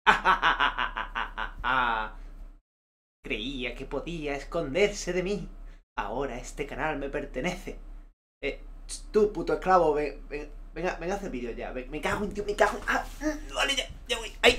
Creía que podía esconderse de mí. Ahora este canal me pertenece. Tú, puto esclavo, venga, venga a hacer vídeo ya. Me cago en ti, me cago en... Vale, ya voy. ¡Ay!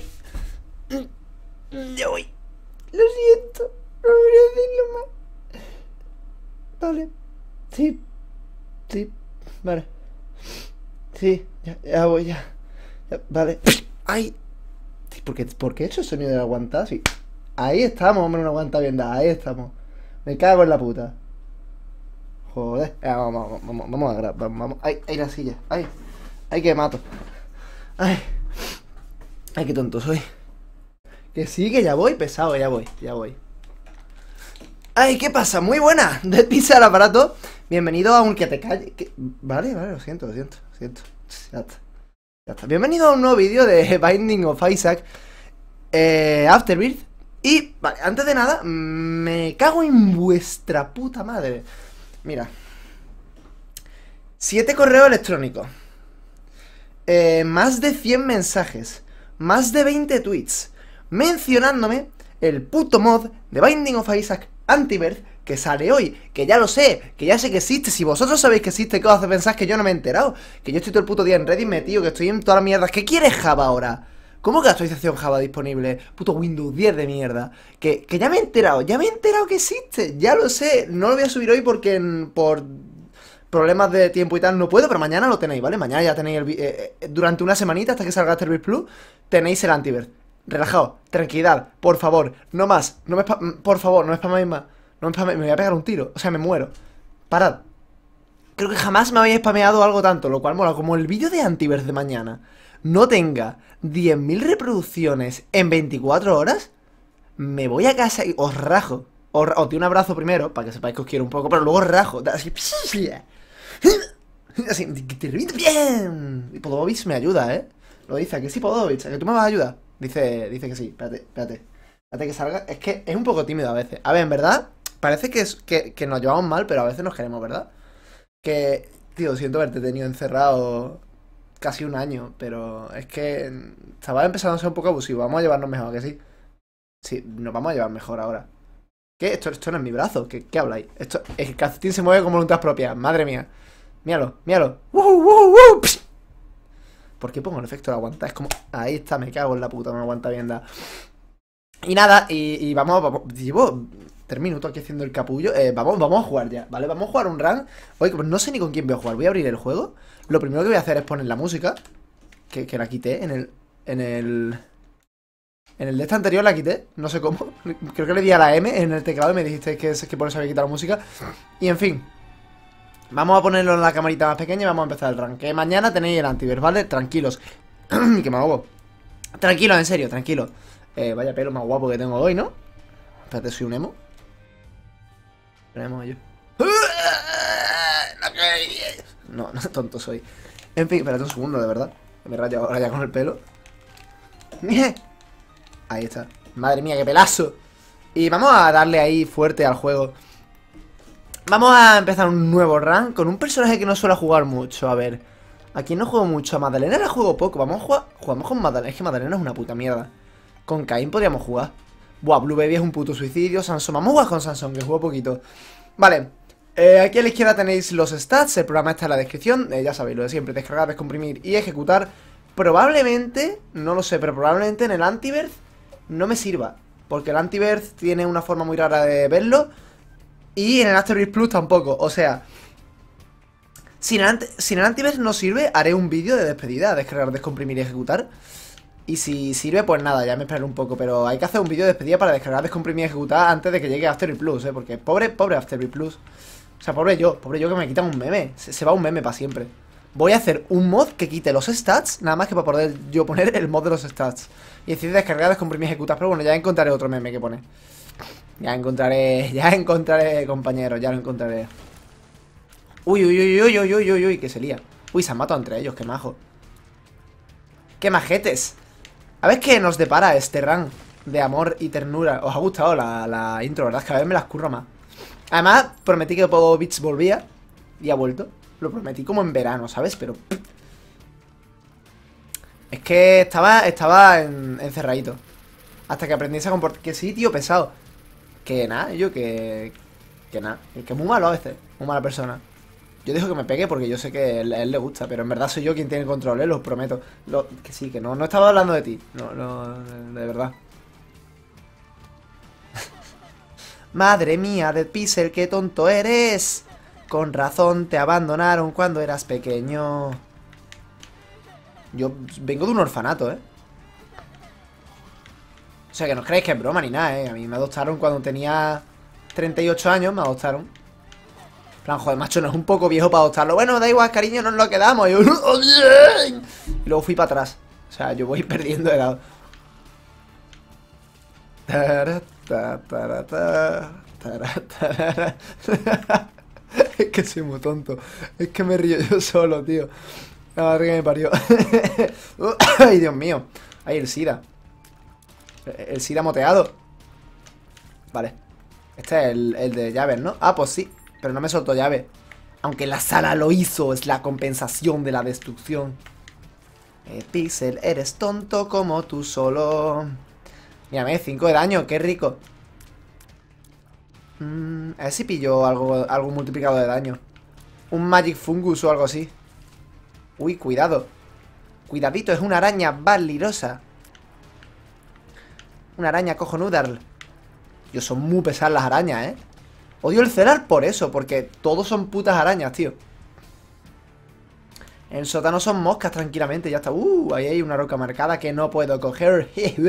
Ya voy. Lo siento, no voy a decirlo más. Vale. Sí, vale. Sí, ya voy, ya. Vale. ¡Ay! ¿Por qué he hecho el sonido de la aguantada? Sí. Ahí estamos, hombre, una aguanta bien dada. Ahí estamos. Me cago en la puta. Joder. Vamos a grabar. Vamos. Ay, la silla. Ay, que mato. Ay. Ay, qué tonto soy. Que sí, que ya voy, pesado, ya voy. Ay, ¿qué pasa? Muy buena. De pizza al aparato. Bienvenido a un que te calle. Vale, lo siento. Ya está. Bienvenido a un nuevo vídeo de Binding of Isaac Afterbirth. Y, vale, antes de nada, me cago en vuestra puta madre. Mira. 7 correos electrónicos. Más de 100 mensajes. Más de 20 tweets. Mencionándome el puto mod de Binding of Isaac Anti-Birth que sale hoy, que ya lo sé, que ya sé que existe. Si vosotros sabéis que existe, ¿qué os hace pensar que yo no me he enterado? Que yo estoy todo el puto día en Reddit metido, que estoy en todas las mierdas. ¿Qué quieres Java ahora? ¿Cómo que actualización Java disponible? Puto Windows 10 de mierda. Que ya me he enterado que existe, ya lo sé. No lo voy a subir hoy porque por problemas de tiempo y tal no puedo, pero mañana lo tenéis, ¿vale? Mañana ya tenéis durante una semanita hasta que salga Afterbirth Plus, tenéis el Anti-Birth. Relajaos, tranquilidad, por favor, no más, por favor, no me spaméis más. No me spaméis, me voy a pegar un tiro, o sea, me muero. Parad. Creo que jamás me habéis spameado algo tanto, lo cual mola. Como el vídeo de Anti-Birth de mañana no tenga 10.000 reproducciones en 24 horas, me voy a casa y os rajo. Os doy un abrazo primero, para que sepáis que os quiero un poco, pero luego os rajo. Así, así, te reviento bien. Y Podovich me ayuda, ¿eh? Lo dice, ¿a que sí, Podovich? ¿A que tú me vas a ayudar? Dice que sí, espérate que salga. Es que es un poco tímido a veces. A ver, en verdad, parece que nos llevamos mal, pero a veces nos queremos, ¿verdad? Que, tío, siento haberte tenido encerrado casi un año, pero es que estaba empezando a ser un poco abusivo. Vamos a llevarnos mejor, ¿a que sí? Sí, nos vamos a llevar mejor ahora. ¿Qué? Esto no es mi brazo. ¿Qué habláis? El calcetín se mueve con voluntad propia. Madre mía. Míralo. ¡Wuhu! ¿Por qué pongo el efecto de aguantar? Es como... Ahí está, me cago en la puta, me aguanta bien da. Y nada, y vamos... Llevo 3 minutos aquí haciendo el capullo. Vamos a jugar ya, ¿vale? Vamos a jugar un run. Oye, pues no sé ni con quién voy a jugar. Voy a abrir el juego. Lo primero que voy a hacer es poner la música. Que la quité en el de este anterior la quité, no sé cómo. Creo que le di a la M en el teclado y me dijiste que por eso había quitado la música. Y en fin, vamos a ponerlo en la camarita más pequeña y vamos a empezar el run. Que mañana tenéis el Anti-Birth, ¿vale? Tranquilos. Que me ahogo. Tranquilo, en serio, tranquilo. Vaya pelo más guapo que tengo hoy, ¿no? Espérate, soy un emo. Tenemos yo. No, tonto soy. En fin, espérate un segundo, de verdad. Me he rayado ahora ya con el pelo. Ahí está. Madre mía, qué pelazo. Y vamos a darle ahí fuerte al juego. Vamos a empezar un nuevo run con un personaje que no suele jugar mucho. A ver, aquí no juego mucho. A Madalena la juego poco. Vamos a jugar. Jugamos con Madalena. Es que Madalena es una puta mierda. Con Caín podríamos jugar. Buah, Blue Baby es un puto suicidio. Sansón, vamos a jugar con Sansón, que juego poquito. Vale, aquí a la izquierda tenéis los stats. El programa está en la descripción. Ya sabéis, lo de siempre: descargar, descomprimir y ejecutar. Probablemente, no lo sé, pero probablemente en el Anti-Birth no me sirva, porque el Anti-Birth tiene una forma muy rara de verlo. Y en el Afterbirth Plus tampoco. O sea, si en el Anti-Birth no sirve, haré un vídeo de despedida: descargar, descomprimir y ejecutar. Y si sirve, pues nada, ya me esperaré un poco. Pero hay que hacer un vídeo de despedida para descargar, descomprimir y ejecutar antes de que llegue Afterbirth Plus, porque pobre Afterbirth Plus. O sea, pobre yo que me quitan un meme. Se va un meme para siempre. Voy a hacer un mod que quite los stats, nada más que para poder yo poner el mod de los stats. Y decir descargar, descomprimir y ejecutar. Pero bueno, ya encontraré otro meme que pone. Ya encontraré, compañeros, ya lo encontraré. Uy, que se lía. Uy, se han matado entre ellos, qué majo. Qué majetes. A ver qué nos depara este run de amor y ternura. Os ha gustado la intro, ¿verdad? Es que a ver me las curro más. Además, prometí que Podovich volvía y ha vuelto. Lo prometí como en verano, ¿sabes? Pero... que estaba encerradito. Hasta que aprendí a comportar. Que sí, tío, pesado. Que nada, que nada. Que es muy malo a veces. Muy mala persona. Yo digo que me pegue porque yo sé que a él le gusta. Pero en verdad soy yo quien tiene el control, lo prometo. Que sí, que no estaba hablando de ti. No, de verdad. Madre mía, Dead Pixel, qué tonto eres. Con razón te abandonaron cuando eras pequeño. Yo vengo de un orfanato, ¿eh? O sea, que no os creéis que es broma ni nada, ¿eh? A mí me adoptaron cuando tenía 38 años, me adoptaron. En plan, joder, macho, no es un poco viejo para adoptarlo. Bueno, da igual, cariño, nos lo quedamos. Y yo, ¡oh, bien! Y luego fui para atrás. O sea, yo voy perdiendo edad. Es que soy muy tonto. Es que me río yo solo, tío. La madre que me parió. Ay, Dios mío. Ay, el SIDA. El SIDA moteado. Vale. Este es el de llaves, ¿no? Ah, pues sí. Pero no me soltó llave. Aunque la sala lo hizo. Es la compensación de la destrucción. Pixel, eres tonto como tú solo. Mírame, 5 de daño. Qué rico. A ver si pillo algo multiplicado de daño. Un Magic Fungus o algo así. Uy, cuidado. Cuidadito, es una araña valirosa. Una araña cojonuda. Yo, son muy pesadas las arañas, ¿eh? Odio el celar por eso, porque todos son putas arañas, tío. En el sótano son moscas tranquilamente, ya está. Ahí hay una roca marcada que no puedo coger.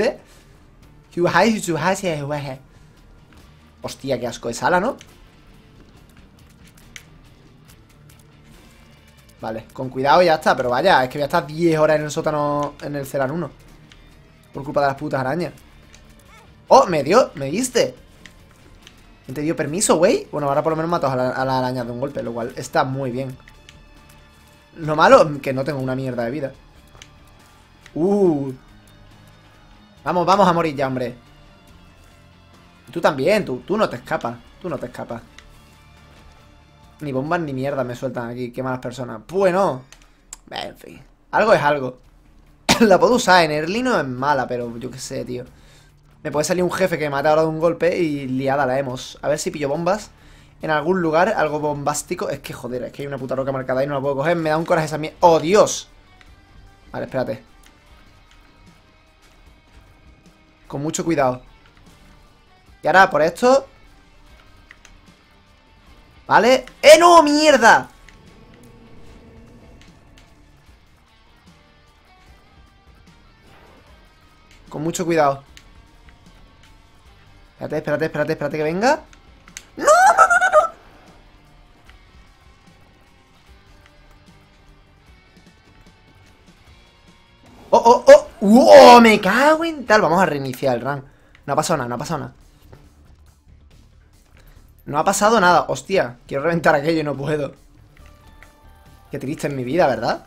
Hostia, qué asco de sala, ¿no? Vale, con cuidado ya está. Pero vaya, es que voy a estar 10 horas en el sótano, en el Celan 1. Por culpa de las putas arañas. ¡Oh! Me diste. ¿No te dio permiso, güey? Bueno, ahora por lo menos mato a la araña de un golpe, lo cual está muy bien. Lo malo, que no tengo una mierda de vida. Vamos a morir ya, hombre. Tú también, tú no te escapas. Tú no te escapas. Ni bombas ni mierda me sueltan aquí. Qué malas personas. Bueno. En fin. Algo es algo. La puedo usar. En early no es mala, pero yo qué sé, tío. Me puede salir un jefe que me mata ahora de un golpe y liada la hemos. A ver si pillo bombas en algún lugar, algo bombástico. Es que joder, es que hay una puta roca marcada y no la puedo coger. Me da un coraje esa mierda. ¡Oh, Dios! Vale, espérate. Con mucho cuidado. Y ahora por esto. ¿Vale? ¡Eh, no! ¡Mierda! Con mucho cuidado. Espérate que venga. ¡No! ¡Oh! ¡Oh! Me cago en tal. Vamos a reiniciar el run. No ha pasado nada. No ha pasado nada. Hostia, quiero reventar aquello y no puedo. Qué triste es mi vida, ¿verdad?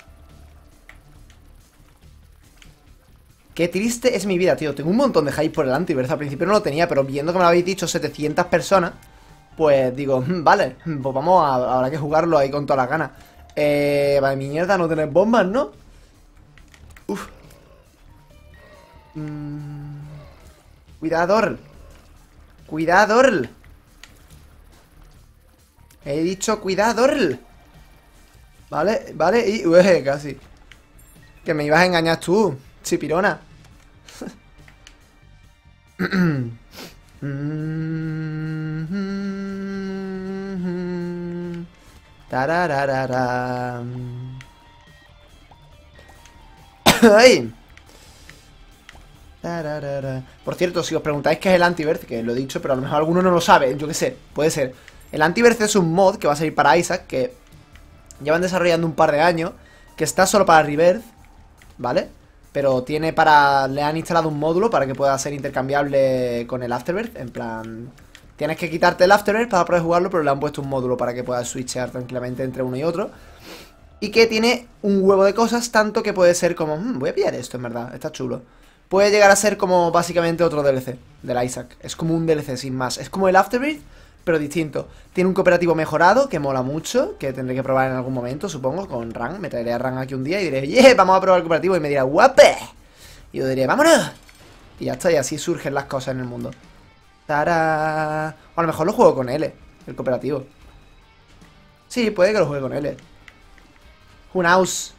Qué triste es mi vida, tío. Tengo un montón de hype por el Antiverse. Al principio no lo tenía, pero viendo que me lo habéis dicho 700 personas, pues digo, vale, pues vamos a, habrá que jugarlo ahí con todas las ganas. Vale, mierda, no tener bombas, ¿no? Uf. Cuidador. He dicho cuidador. Vale, y... casi. Que me ibas a engañar tú, chipirona. ¡Ay! Por cierto, si os preguntáis qué es el Antiverse, que lo he dicho, pero a lo mejor alguno no lo sabe, yo qué sé, puede ser. El Antiverse es un mod que va a salir para Isaac, que llevan desarrollando un par de años, que está solo para Rebirth, ¿vale? Pero tiene le han instalado un módulo para que pueda ser intercambiable con el Afterbirth. En plan, tienes que quitarte el Afterbirth para poder jugarlo, pero le han puesto un módulo para que puedas switchear tranquilamente entre uno y otro. Y que tiene un huevo de cosas, tanto que puede ser como... voy a pillar esto, en verdad, está chulo. Puede llegar a ser como básicamente otro DLC del Isaac. Es como un DLC sin más. Es como el Afterbirth, pero distinto. Tiene un cooperativo mejorado que mola mucho, que tendré que probar en algún momento, supongo, con Ran. Me traeré a Ran aquí un día y diré, ¡yeah! Vamos a probar el cooperativo. Y me dirá, ¡guape! Y yo diré, ¡vámonos! Y ya está, y así surgen las cosas en el mundo. ¡Tará! O a lo mejor lo juego con L, el cooperativo. Sí, puede que lo juegue con L. Hunaus.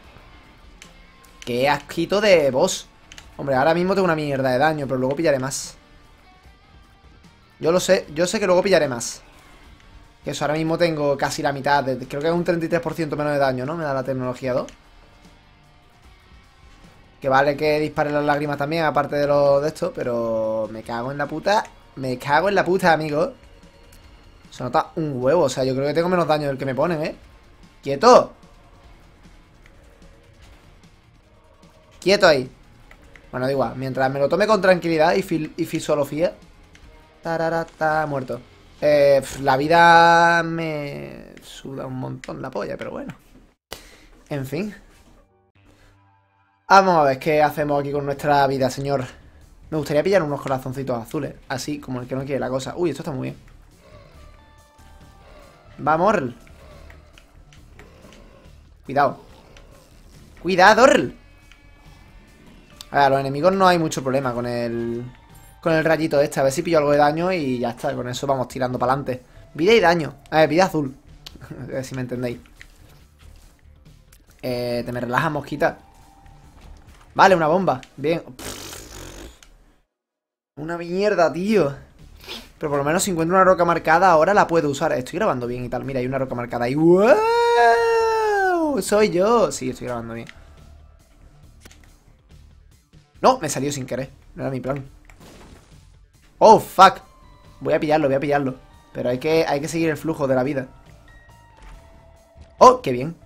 Qué asquito de boss. Hombre, ahora mismo tengo una mierda de daño, pero luego pillaré más. Yo lo sé, yo sé que luego pillaré más. Que eso, ahora mismo tengo casi la mitad. Creo que es un 33% menos de daño, ¿no? Me da la tecnología 2. Que vale que dispare las lágrimas también, aparte de lo de esto. Pero me cago en la puta. Me cago en la puta, amigo. Se nota un huevo. O sea, yo creo que tengo menos daño del que me ponen, ¿eh? ¡Quieto! ¡Quieto ahí! Bueno, da igual. Mientras me lo tome con tranquilidad y filosofía. Tararata, muerto. La vida me suda un montón la polla, pero bueno. En fin. Vamos a ver qué hacemos aquí con nuestra vida, señor. Me gustaría pillar unos corazoncitos azules. Así, como el que no quiere la cosa. Uy, esto está muy bien. Vamos, Orl. Cuidado. Cuidado, Orl. A ver, a los enemigos no hay mucho problema con el rayito este. A ver si pillo algo de daño y ya está. Con eso vamos tirando para adelante. Vida y daño. A ver, vida azul. A ver si me entendéis. Te me relajas, mosquita. Vale, una bomba. Bien. Una mierda, tío. Pero por lo menos si encuentro una roca marcada, ahora la puedo usar. Estoy grabando bien y tal. Mira, hay una roca marcada ahí. ¡Wow! Soy yo. Sí, estoy grabando bien. No, me salió sin querer. No era mi plan. Oh, fuck. Voy a pillarlo, voy a pillarlo. Pero hay que seguir el flujo de la vida. Oh, qué bien.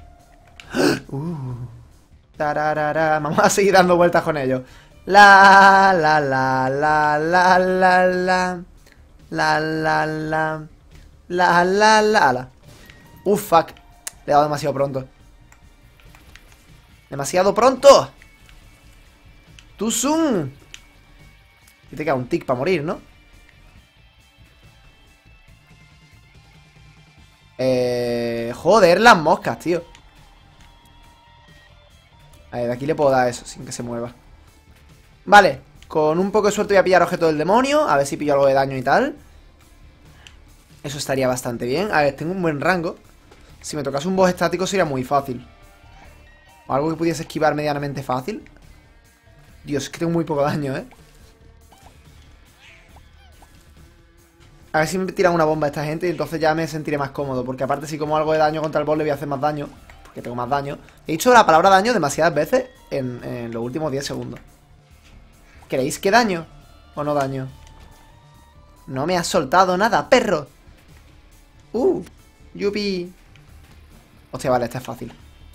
Tararara. Vamos a seguir dando vueltas con ellos. La, la, la, la, la, la, la. La, la, la. La, la, la, la. Fuck. Le he dado demasiado pronto. ¡Demasiado pronto! ¡Too soon! Y te queda un tic para morir, ¿no? Joder, las moscas, tío. A ver, de aquí le puedo dar eso, sin que se mueva. Vale, con un poco de suerte voy a pillar objeto del demonio. A ver si pillo algo de daño y tal. Eso estaría bastante bien. A ver, tengo un buen rango. Si me tocase un boss estático sería muy fácil. O algo que pudiese esquivar medianamente fácil. Dios, es que tengo muy poco daño, ¿eh? A ver si me tiran una bomba a esta gente y entonces ya me sentiré más cómodo. Porque aparte si como algo de daño contra el boss le voy a hacer más daño. Porque tengo más daño. He dicho la palabra daño demasiadas veces en los últimos 10 segundos. ¿Queréis que daño? ¿O no daño? No me has soltado nada, perro. Yupi. Hostia, vale, esta es fácil.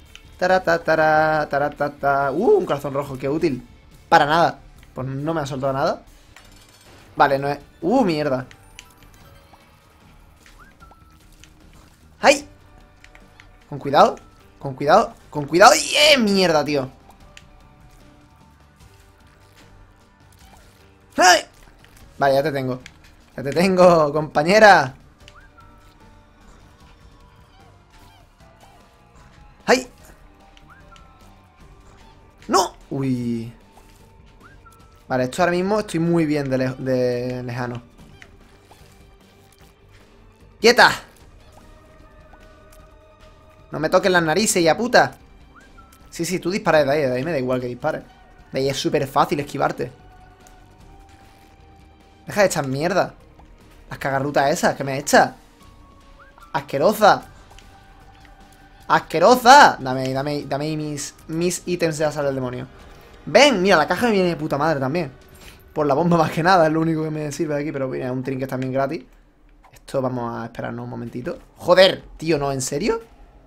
Taratata. Un corazón rojo, qué útil. Para nada. Pues no me ha soltado nada. Vale, no es... mierda. ¡Ay! Con cuidado. Con cuidado. Con cuidado. ¡Mierda, tío! ¡Ay! Vale, ya te tengo. Ya te tengo, compañera. ¡Ay! ¡No! Uy. Vale, esto ahora mismo estoy muy bien de lejano. ¡Quieta! No me toques las narices, ya puta. Sí, tú disparas de ahí me da igual que dispares. De ahí es súper fácil esquivarte. Deja de echar mierda. Las cagarrutas esas que me echas. Asquerosa. ¡Asquerosa! Dame mis ítems de la sala del demonio. ¡Ven! Mira, la caja me viene de puta madre también. Por la bomba más que nada, es lo único que me sirve de aquí. Pero mira, un trinket también gratis. Esto vamos a esperarnos un momentito. ¡Joder! Tío, ¿no? ¿En serio?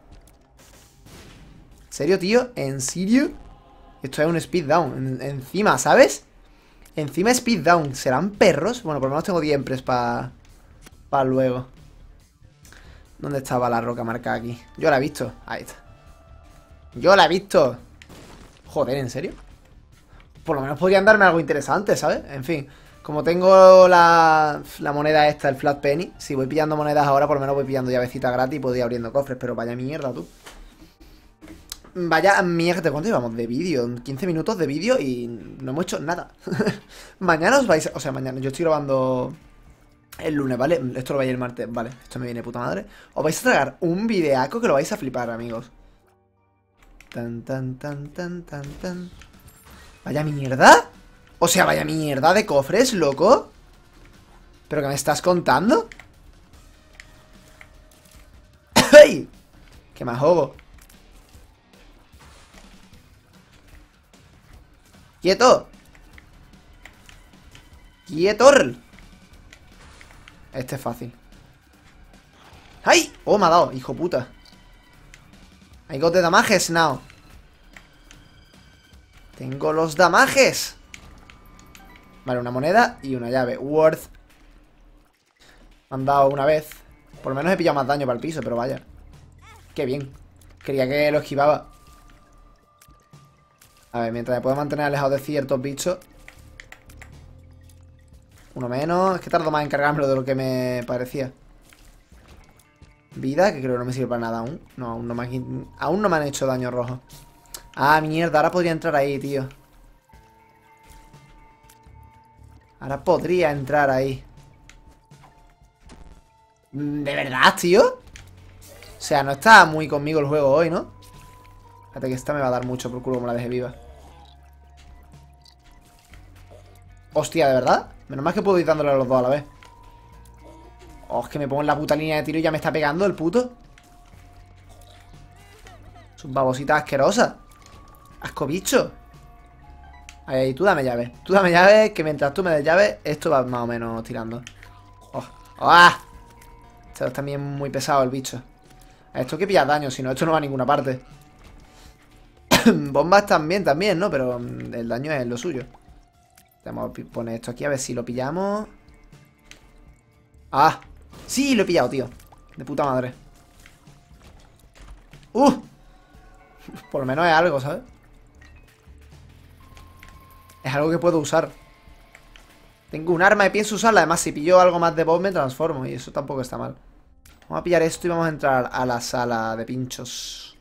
¿En serio, tío? ¿En serio? Esto es un speed down. Encima, ¿sabes? Encima speed down. ¿Serán perros? Bueno, por lo menos tengo 10 empres para luego. ¿Dónde estaba la roca marcada aquí? Yo la he visto. Ahí está. Yo la he visto. Joder, ¿en serio? Por lo menos podrían darme algo interesante, ¿sabes? En fin. Como tengo la moneda esta, el Flat Penny, si voy pillando monedas ahora, por lo menos voy pillando llavecitas gratis y puedo ir abriendo cofres. Pero vaya mierda, tú. Vaya mierda, ¿cuánto llevamos de vídeo? 15 minutos de vídeo y no hemos hecho nada. Mañana os vais a... O sea, mañana, yo estoy grabando el lunes, ¿vale? Esto lo vais el martes, vale, esto me viene puta madre. Os vais a tragar un videaco que lo vais a flipar, amigos. Tan, tan, tan, tan, tan, tan. Vaya mierda. O sea, vaya mierda de cofres, loco. ¿Pero qué me estás contando? ¡Ay! Que me ahogo. ¡Quieto! ¡Quietor! Este es fácil. ¡Ay! ¡Oh, me ha dado! ¡Hijo puta! I got the damages now. Tengo los damages. Vale, una moneda y una llave. Worth. Me han dado una vez. Por lo menos he pillado más daño para el piso, pero vaya. Qué bien. Creía que lo esquivaba. A ver, mientras me puedo mantener alejado de ciertos bichos. Uno menos. Es que tardo más en cargármelo de lo que me parecía. Vida, que creo que no me sirve para nada aún. No, aún no me han hecho daño rojo. Ah, mierda, ahora podría entrar ahí, tío. Ahora podría entrar ahí. ¿De verdad, tío? O sea, no está muy conmigo el juego hoy, ¿no? Fíjate que esta me va a dar mucho por culo como la deje viva. Hostia, ¿de verdad? Menos mal que puedo ir dándole a los dos a la vez. Oh, es que me pongo en la puta línea de tiro y ya me está pegando el puto. Sus babositas asquerosas. Asco bicho. Ahí, tú dame llave. Tú dame llave, que mientras tú me des llave, esto va más o menos tirando. Oh. ¡Ah! Esto es también muy pesado el bicho. Esto que pilla daño, si no, esto no va a ninguna parte. Bombas también, ¿no? Pero el daño es lo suyo. Vamos a poner esto aquí a ver si lo pillamos. ¡Ah! ¡Sí! Lo he pillado, tío. De puta madre. Por lo menos es algo, ¿sabes? Es algo que puedo usar. Tengo un arma y pienso usarla. Además, si pillo algo más de boss me transformo. Y eso tampoco está mal. Vamos a pillar esto y vamos a entrar a la sala de pinchos.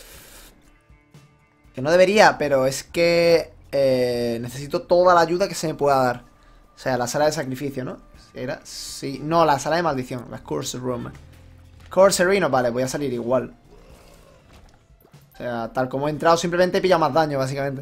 Que no debería, pero es que necesito toda la ayuda que se me pueda dar. O sea, la sala de sacrificio, ¿no? ¿Era? Sí. No, la sala de maldición. La Curse Room. Curse Arena, vale, voy a salir igual. O sea, tal como he entrado, simplemente he pillado más daño, básicamente.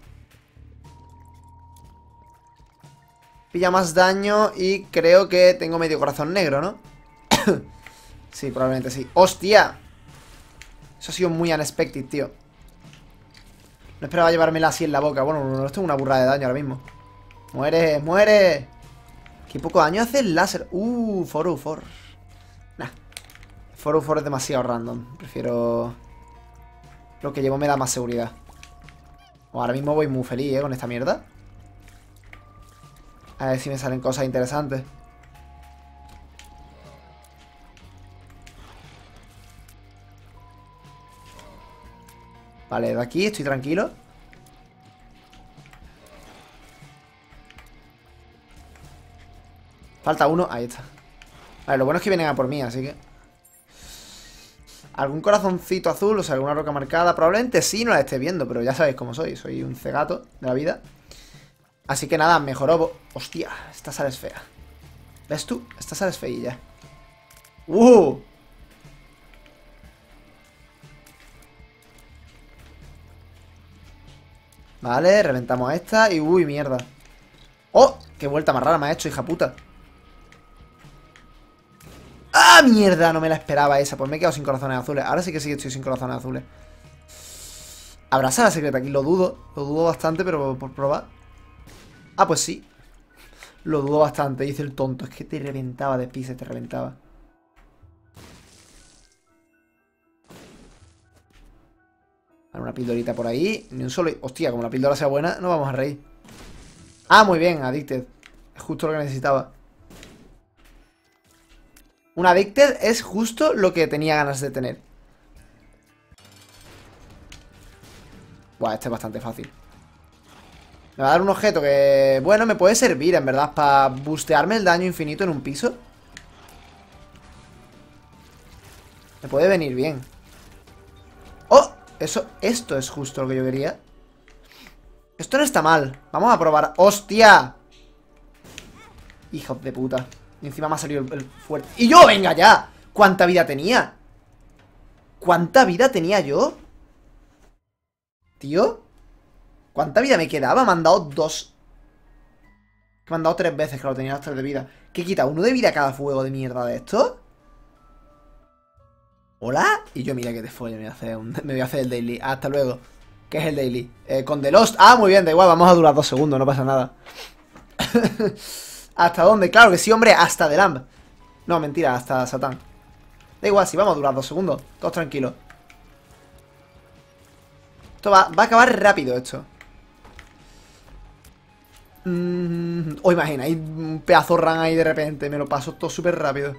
Pilla más daño y creo que tengo medio corazón negro, ¿no? Sí, probablemente sí. ¡Hostia! Eso ha sido muy unexpected, tío. No esperaba llevármela así en la boca. Bueno, no tengo una burrada de daño ahora mismo. ¡Muere! ¡Muere! Qué poco daño hace el láser. For. Nah. For es demasiado random. Prefiero... Lo que llevo me da más seguridad. Ahora mismo voy muy feliz, con esta mierda. A ver si me salen cosas interesantes. Vale, de aquí estoy tranquilo. Falta uno, ahí está. Vale, lo bueno es que vienen a por mí, así que... ¿Algún corazoncito azul? O sea, alguna roca marcada. Probablemente sí, no la esté viendo, pero ya sabéis cómo soy. Soy un cegato de la vida. Así que nada, mejoró. Hostia, esta sala es fea. ¿Ves tú? Esta sala es feilla. Vale, reventamos a esta y... Uy, mierda. ¡Oh! ¡Qué vuelta más rara me ha hecho, hija puta! ¡Ah, mierda! No me la esperaba esa. Pues me he quedado sin corazones azules. Ahora sí que estoy sin corazones azules. ¿Habrá sala secreta aquí? Lo dudo bastante, pero por probar. Ah, pues sí. Lo dudo bastante, dice el tonto. Es que te reventaba de pisa, te reventaba. Vale, una pildorita por ahí. Ni un solo... Hostia, como la píldora sea buena, no vamos a reír. Ah, muy bien, Addicted. Es justo lo que necesitaba. Un Addicted es justo lo que tenía ganas de tener. Buah, este es bastante fácil. Me va a dar un objeto que, bueno, me puede servir, en verdad, para bustearme el daño infinito en un piso. Me puede venir bien. ¡Oh! Esto es justo lo que yo quería. Esto no está mal. Vamos a probar. ¡Hostia! Hijos de puta. Y encima me ha salido el fuerte. ¡Y yo! ¡Venga ya! ¿Cuánta vida tenía? ¿Cuánta vida tenía yo? Tío, ¿cuánta vida me quedaba? Me han dado 2. Me han dado 3 veces, claro, tenía las 3 de vida. ¿Qué quita? ¿1 de vida cada fuego de mierda de esto? ¿Hola? Y yo, mira que te follo, me voy a hacer el daily. Hasta luego. ¿Qué es el daily? Con The Lost. Ah, muy bien, da igual, vamos a durar 2 segundos, no pasa nada. ¿Hasta dónde? Claro que sí, hombre, hasta The Lamb. No, mentira, hasta Satán. Da igual, si vamos a durar 2 segundos. Todos tranquilos. Esto va a acabar rápido, esto. O imagina, hay un pedazo run ahí de repente. Me lo paso todo súper rápido.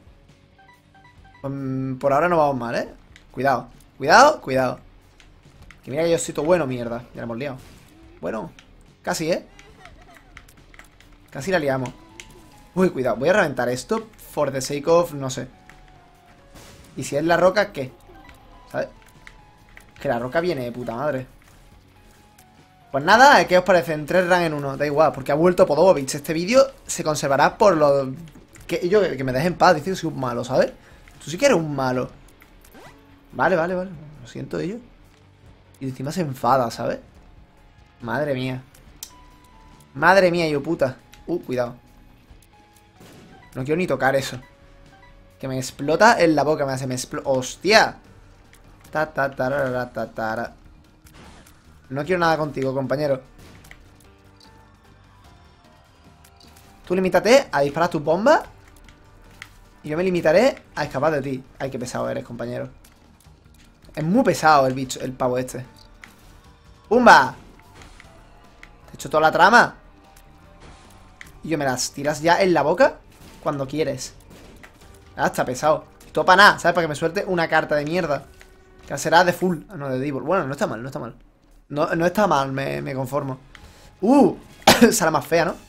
Por ahora no vamos mal, ¿eh? Cuidado, cuidado, cuidado. Que mira que yo soy todo bueno, mierda. Ya la hemos liado. Bueno, casi, ¿eh? Casi la liamos. Uy, cuidado, voy a reventar esto for the sake of, no sé. Y si es la roca, ¿qué? ¿Sabes? Que la roca viene de puta madre. Pues nada, ¿qué os parecen? 3 runs en 1, da igual, porque ha vuelto Podobovich. Este vídeo se conservará por lo... Que me dejes en paz, dice que soy un malo, ¿sabes? Tú sí que eres un malo. Vale, vale, vale, lo siento de ello. Y encima se enfada, ¿sabes? Madre mía. Madre mía, yo puta. Cuidado. No quiero ni tocar eso. Que me explota en la boca, me explota. ¡Hostia! No quiero nada contigo, compañero. Tú limítate a disparar tus bombas. Y yo me limitaré a escapar de ti. Ay, qué pesado eres, compañero. Es muy pesado el bicho, el pavo este. ¡Pumba! Te he hecho toda la trama. Y yo me las tiras ya en la boca cuando quieres. Ah, está pesado. Y todo para nada, ¿sabes? Para que me suelte una carta de mierda. Que será de full. Ah, no, de Devil. Bueno, no está mal, no está mal. No está mal, me conformo. Será más fea, ¿no?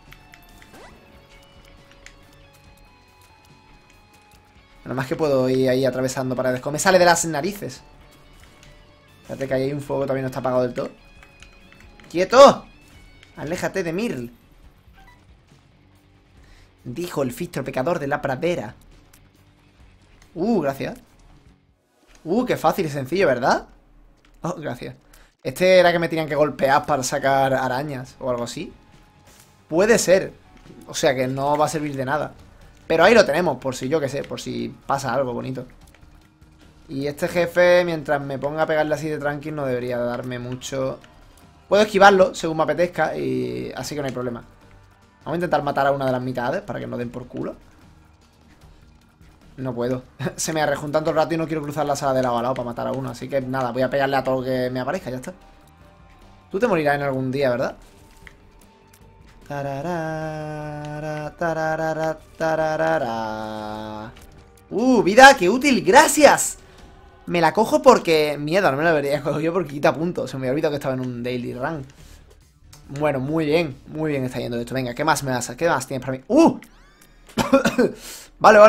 Nada más que puedo ir ahí atravesando paredes. ¿Cómo me sale de las narices? Fíjate que ahí hay un fuego que todavía no está apagado del todo. ¡Quieto! Aléjate de Mirl. Dijo el fistro pecador de la pradera. Gracias. Qué fácil y sencillo, ¿verdad? Oh, gracias. Este era que me tenían que golpear para sacar arañas o algo así. Puede ser. O sea que no va a servir de nada. Pero ahí lo tenemos, por si yo qué sé, por si pasa algo bonito. Y este jefe, mientras me ponga a pegarle así de tranqui, no debería darme mucho. Puedo esquivarlo según me apetezca, y así que no hay problema. Vamos a intentar matar a una de las mitades para que no den por culo. No puedo. Se me rejuntan todo el rato y no quiero cruzar la sala de lado a lado para matar a uno. Así que nada, voy a pegarle a todo lo que me aparezca, ya está. Tú te morirás en algún día, ¿verdad? Vida, qué útil, gracias. Me la cojo porque... Mierda, no me la debería coger yo porque quita puntos. Se me había olvidado que estaba en un daily run. Bueno, muy bien está yendo esto. Venga, ¿qué más me das? ¿Qué más tienes para mí? Vale.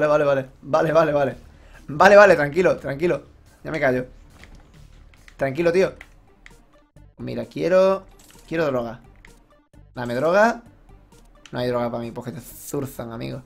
Vale, tranquilo. Ya me callo. Tranquilo, tío. Mira, quiero droga. Dame droga. No hay droga para mí, porque te zurzan, amigo.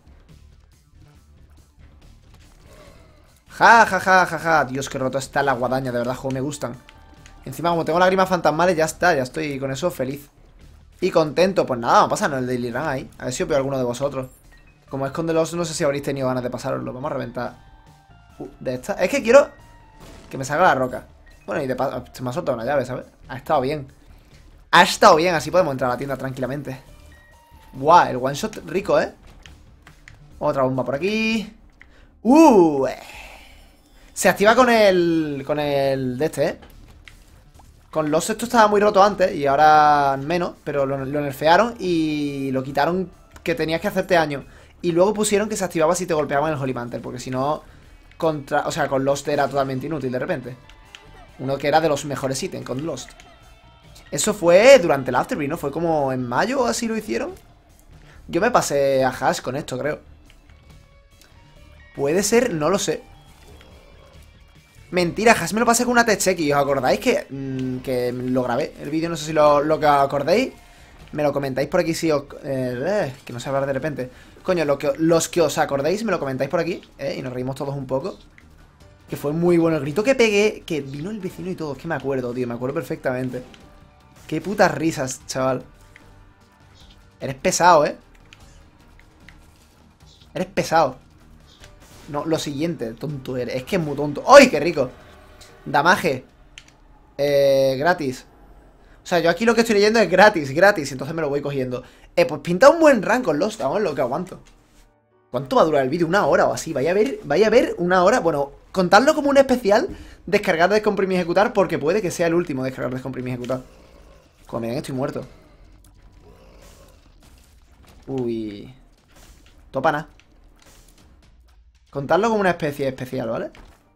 Ja. Dios, qué roto está la guadaña, de verdad, juego, me gustan. Encima, como tengo lágrimas fantasmales, ya está, ya estoy con eso feliz. Y contento, pues nada, vamos a pasarnos el daily run ahí. A ver si os veo alguno de vosotros. Como es con The Lost, no sé si habréis tenido ganas de pasároslo. Vamos a reventar de esta. Es que quiero que me salga la roca. Bueno, y de paso, se me ha soltado una llave, ¿sabes? Ha estado bien. Ha estado bien, así podemos entrar a la tienda tranquilamente. Guau, el one shot rico, ¿eh? Otra bomba por aquí. Se activa con el de este, ¿eh? Con los esto estaba muy roto antes y ahora menos, pero lo nerfearon y lo quitaron que tenías que hacerte daño. Y luego pusieron que se activaba si te golpeaban el Holy Mantle, porque si no, o sea, con Lost era totalmente inútil de repente. Uno que era de los mejores ítems con Lost. Eso fue durante el Afterbirth, ¿no? Fue como en mayo o así lo hicieron. Yo me pasé a Hash con esto, creo. Puede ser, no lo sé. Mentira, Hash me lo pasé con una Tech y ¿os acordáis que lo grabé? El vídeo, no sé si lo que os acordéis. Me lo comentáis por aquí si os... que no sé hablar de repente. Coño, los que os acordéis me lo comentáis por aquí, y nos reímos todos un poco. Que fue muy bueno el grito que pegué, que vino el vecino y todo. Es que me acuerdo, tío, me acuerdo perfectamente. Qué putas risas, chaval. Eres pesado, ¿eh? Eres pesado. No, lo siguiente, tonto eres. Es que es muy tonto. ¡Ay, qué rico! Damaje. Gratis. O sea, yo aquí lo que estoy leyendo es gratis, gratis. Entonces me lo voy cogiendo. Pues pinta un buen rank con Lost. Vamos, lo que aguanto. ¿Cuánto va a durar el vídeo? ¿Una hora o así? Vaya a ver una hora. Bueno, contadlo como un especial. Descargar, descomprimir y ejecutar. Porque puede que sea el último descargar, descomprimir y ejecutar. Como me ven, estoy muerto. Uy. Topana. Contadlo como una especie especial, ¿vale?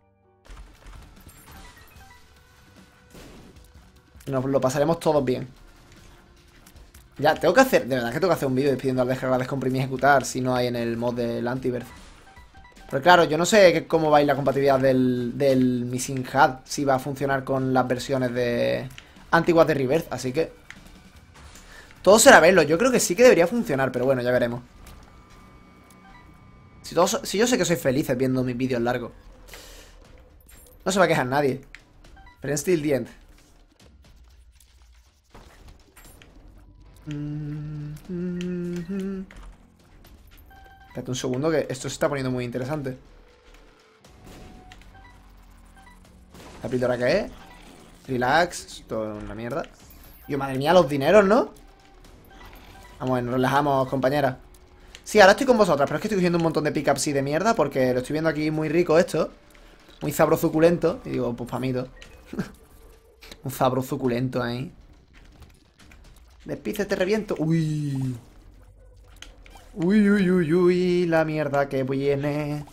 Nos lo pasaremos todos bien. Ya, tengo que hacer... De verdad que tengo que hacer un vídeo despidiendo al descargar, descomprimir y ejecutar si no hay en el mod del Antiverse. Pero claro, yo no sé cómo va a ir la compatibilidad del Missing HUD. Si va a funcionar con las versiones de antiguas de Rebirth, así que... Todo será verlo. Yo creo que sí que debería funcionar, pero bueno, ya veremos. Si yo sé que sois felices viendo mis vídeos largos. No se va a quejar nadie. Pero still the end. Espérate un segundo que esto se está poniendo muy interesante. La píldora que es. Relax. Esto es una mierda. Yo, madre mía, los dineros, ¿no? Vamos, nos relajamos, compañera. Sí, ahora estoy con vosotras, pero es que estoy cogiendo un montón de pickups y de mierda porque lo estoy viendo aquí muy rico esto. Muy sabrosuculento. Y digo, pues famito. Un sabrosuculento ahí. Despice, te reviento. Uy. Uy, uy, uy, uy. La mierda que viene.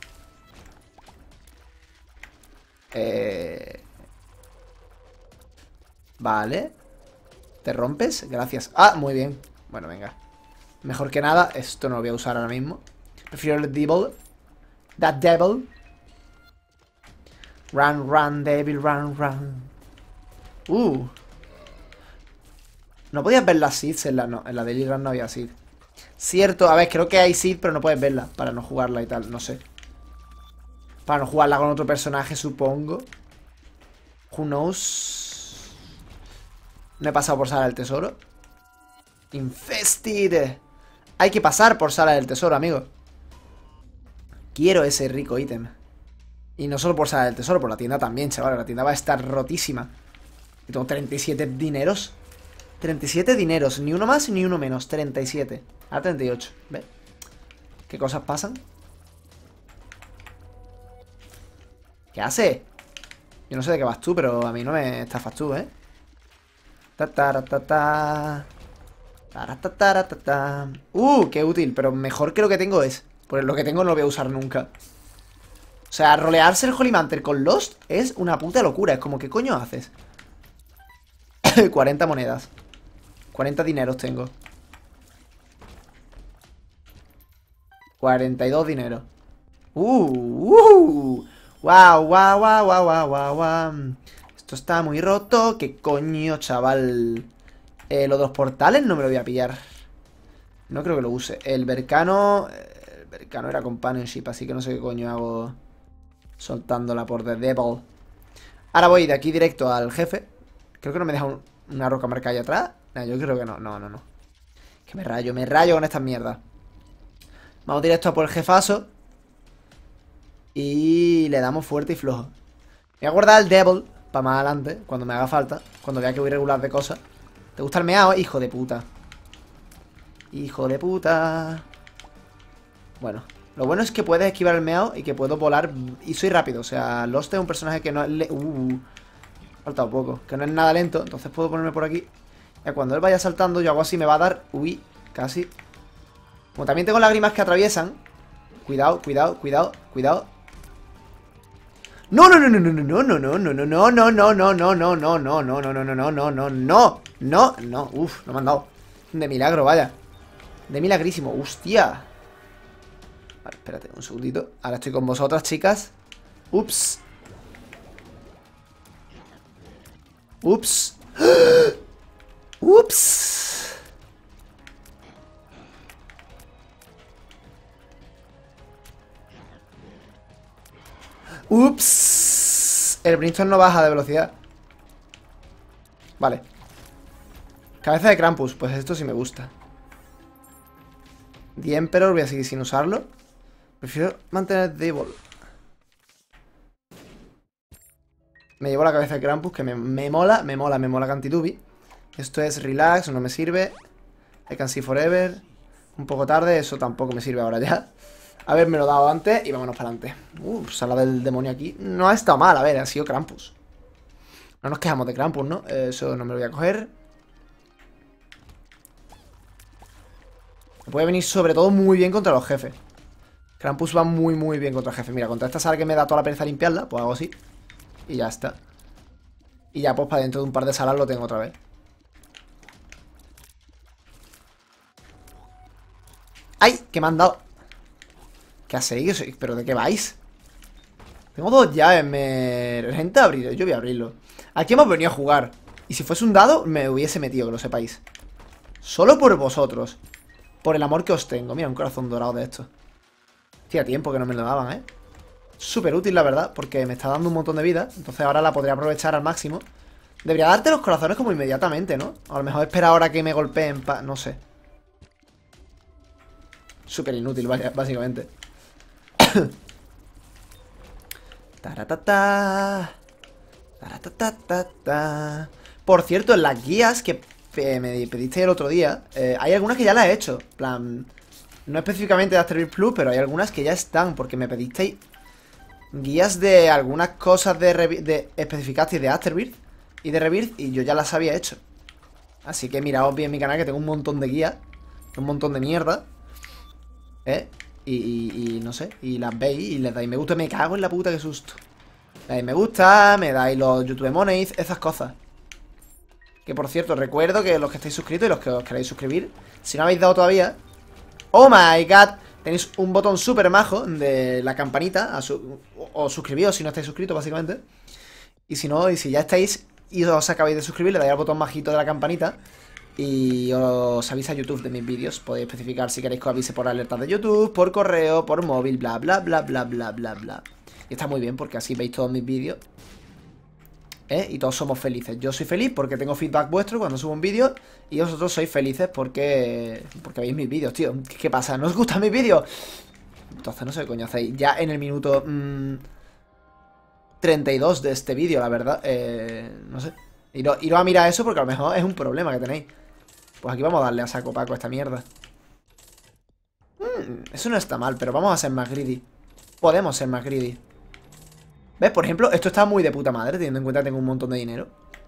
Vale. ¿Te rompes? Gracias. Ah, muy bien. Bueno, venga. Mejor que nada. Esto no lo voy a usar ahora mismo. Prefiero el Devil. That Devil. Run, run, Devil, run, run. No podías ver las seeds en la... No, en la Daily Run no había seed. Cierto, a ver, creo que hay seed, pero no puedes verla para no jugarla y tal, no sé. Para no jugarla con otro personaje, supongo. Who knows. No he pasado por sala del tesoro. Infested. Hay que pasar por sala del tesoro, amigo. Quiero ese rico ítem. Y no solo por sala del tesoro, por la tienda también, chaval. La tienda va a estar rotísima. Y tengo 37 dineros. 37 dineros, ni uno más ni uno menos. 37, a 38, ¿ves? ¿Qué cosas pasan? ¿Qué hace? Yo no sé de qué vas tú, pero a mí no me estafas tú, ¿eh? Qué útil, pero mejor que lo que tengo es. Porque lo que tengo no lo voy a usar nunca. O sea, rolearse el Holy Mantle con Lost es una puta locura. Es como, ¿qué coño haces? 40 monedas. 40 dineros tengo. 42 dineros. Wow, wow, wow, wow, wow, wow, wow. Esto está muy roto. ¿Qué coño, chaval? Lo de los portales no me lo voy a pillar. No creo que lo use. El Berkano... El Berkano era companionship, así que no sé qué coño hago soltándola por The Devil. Ahora voy de aquí directo al jefe. Creo que no me deja una roca marcada ahí atrás. No, yo creo que no. No. Que me rayo con estas mierdas. Vamos directo a por el jefazo. Y le damos fuerte y flojo. Voy a guardar el Devil para más adelante, cuando me haga falta. Cuando vea que voy regular de cosas. ¿Te gusta el meao? Hijo de puta. Hijo de puta. Bueno, lo bueno es que puedes esquivar el meao y que puedo volar. Y soy rápido, o sea, Lost es un personaje que no es... falta un poco, que no es nada lento. Entonces puedo ponerme por aquí. Y cuando él vaya saltando, yo hago así, me va a dar... Uy, casi. Como también tengo lágrimas que atraviesan. Cuidado. No. No, no, uff, no me han dado. De milagro, vaya. De milagrísimo, hostia. Vale, espérate un segundito. Ahora estoy con vosotras, chicas. Ups. Ups. Ups. Ups. El Brimstone no baja de velocidad. Vale. Cabeza de Krampus, pues esto sí me gusta. The Emperor, voy a seguir sin usarlo. Prefiero mantener Devil. Me llevo la cabeza de Krampus, que me mola Cantidubi. Esto es Relax, no me sirve. I Can See Forever. Un poco tarde, eso tampoco me sirve ahora ya. Haberme lo dado antes y vámonos para adelante. Sala del demonio aquí. No ha estado mal, a ver, ha sido Krampus. No nos quejamos de Krampus, ¿no? Eso no me lo voy a coger. Me puede venir sobre todo muy bien contra los jefes. Krampus va muy bien contra el jefe. Mira, contra esta sala que me da toda la pereza limpiarla, pues hago así. Y ya está. Y ya pues para dentro de un par de salas lo tengo otra vez. ¡Ay! ¿Qué me han dado? ¿Qué hacéis? ¿Pero de qué vais? Tengo 2 llaves, me renta abrirlo. Yo voy a abrirlo. Aquí hemos venido a jugar. Y si fuese un dado, me hubiese metido, que lo sepáis. Solo por vosotros. Por el amor que os tengo. Mira, un corazón dorado de esto. Hacía tiempo que no me lo daban, ¿eh? Súper útil, la verdad, porque me está dando un montón de vida. Entonces ahora la podría aprovechar al máximo. Debería darte los corazones como inmediatamente, ¿no? A lo mejor espera ahora que me golpeen no sé. Súper inútil, vaya, básicamente. Taratata. Taratata. Por cierto, en las guías que me pediste el otro día, hay algunas que ya las he hecho. En plan, no específicamente de Afterbirth Plus, pero hay algunas que ya están, porque me pedisteis guías de algunas cosas especificasteis de Afterbirth y de Rebirth, y yo ya las había hecho. Así que miraos bien mi canal, que tengo un montón de guías, un montón de mierda. Y no sé, y las veis y les dais me gusta. Me cago en la puta, qué susto. Le dais me gusta, me dais los YouTube Monies, esas cosas. Que por cierto, recuerdo que los que estáis suscritos y los que os queréis suscribir, si no habéis dado todavía, oh my god, tenéis un botón súper majo de la campanita, o suscribíos si no estáis suscritos, básicamente. Y si no, y si ya estáis y os acabáis de suscribir, le dais al botón majito de la campanita y os avisa YouTube de mis vídeos. Podéis especificar si queréis que os avise por alertas de YouTube, por correo, por móvil, bla bla bla bla bla bla bla. Y está muy bien porque así veis todos mis vídeos, y todos somos felices. Yo soy feliz porque tengo feedback vuestro cuando subo un vídeo, y vosotros sois felices porque veis mis vídeos, tío. ¿Qué pasa? ¿No os gustan mis vídeos? Entonces no sé qué coño hacéis. Ya en el minuto 32 de este vídeo, la verdad. No sé. Iros a mirar eso porque a lo mejor es un problema que tenéis. Pues aquí vamos a darle a saco paco a esta mierda. Eso no está mal, pero vamos a ser más greedy. Podemos ser más greedy. ¿Ves? Por ejemplo, esto está muy de puta madre, teniendo en cuenta que tengo un montón de dinero.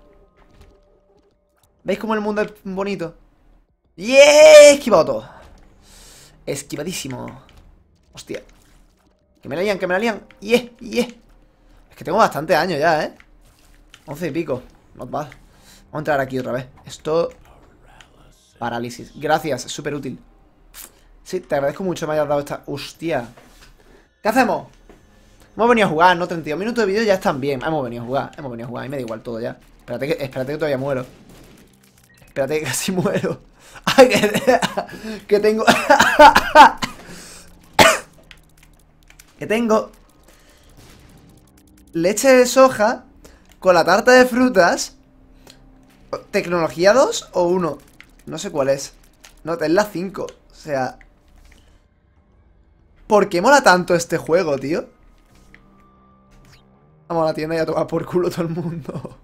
¿Veis cómo el mundo es bonito? ¡Yeah! Esquivado todo. Esquivadísimo. Hostia. Que me la lían, que me la lían. ¡Yeah! ¡Yeah! Es que tengo bastantes años ya, ¿eh? 11 y pico. Not bad. Vamos a entrar aquí otra vez. Esto... Parálisis. Gracias, súper útil. Sí, te agradezco mucho que me hayas dado esta... Hostia. ¿Qué hacemos? Hemos venido a jugar, ¿no? 32 minutos de vídeo ya están bien. Hemos venido a jugar, y me da igual todo ya. Espérate que todavía muero. Espérate que casi muero. Ay, que tengo... que tengo... leche de soja con la tarta de frutas. ¿Tecnología 2 o 1? No sé cuál es. No, es la 5. O sea... ¿por qué mola tanto este juego, tío? Vamos a la tienda y a tomar por culo todo el mundo.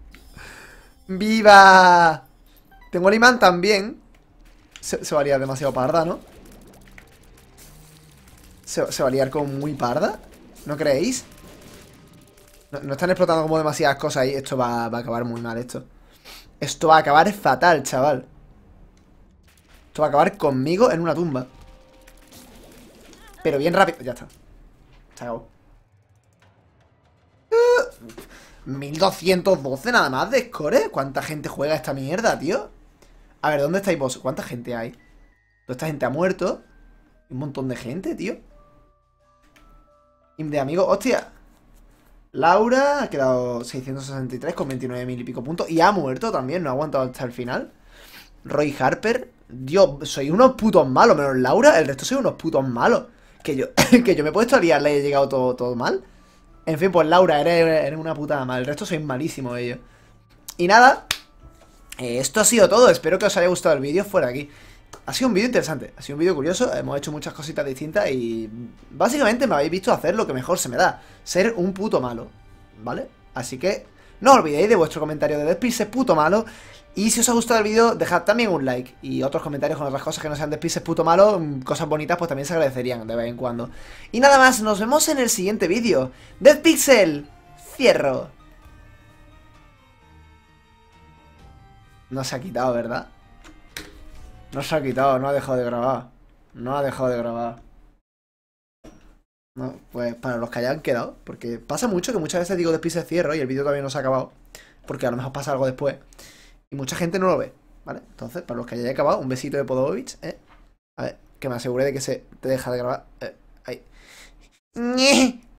¡Viva! Tengo el imán también. Se va a liar demasiado parda, ¿no? ¿Se va a liar como muy parda? ¿No creéis? No están explotando como demasiadas cosas ahí. Esto va a acabar muy mal, esto. Esto va a acabar fatal, chaval. Esto va a acabar conmigo en una tumba. Pero bien rápido. Ya está. Se acabó. 1212 nada más de score. ¿Cuánta gente juega esta mierda, tío? A ver, ¿dónde estáis vos? ¿Cuánta gente hay? Toda esta gente ha muerto. Un montón de gente, tío. Y de amigos, hostia. Laura ha quedado 663 con 29.000 y pico puntos. Y ha muerto también, no ha aguantado hasta el final. Roy Harper. Dios, soy unos putos malos. Menos Laura, el resto soy unos putos malos. Que yo, que yo me he puesto a liarle y he llegado todo mal. En fin, pues Laura, eres una putada mal. El resto sois malísimos ellos. Y nada, esto ha sido todo. Espero que os haya gustado el vídeo fuera de aquí. Ha sido un vídeo interesante, ha sido un vídeo curioso. Hemos hecho muchas cositas distintas y básicamente me habéis visto hacer lo que mejor se me da: ser un puto malo, ¿vale? Así que no os olvidéis de vuestro comentario de Despise puto malo. Y si os ha gustado el vídeo, dejad también un like y otros comentarios con otras cosas que no sean Despise puto malo. Cosas bonitas pues también se agradecerían de vez en cuando. Y nada más, nos vemos en el siguiente vídeo. Dead Pixel, cierro. No se ha quitado, ¿verdad? No se ha quitado, no ha dejado de grabar. No ha dejado de grabar. No, pues para los que hayan quedado. Porque pasa mucho que muchas veces digo Despise cierro y el vídeo todavía no se ha acabado. Porque a lo mejor pasa algo después. Y mucha gente no lo ve, ¿vale? Entonces, para los que hayáis acabado, un besito de Podovich, A ver, que me asegure de que se te deja de grabar. Ahí.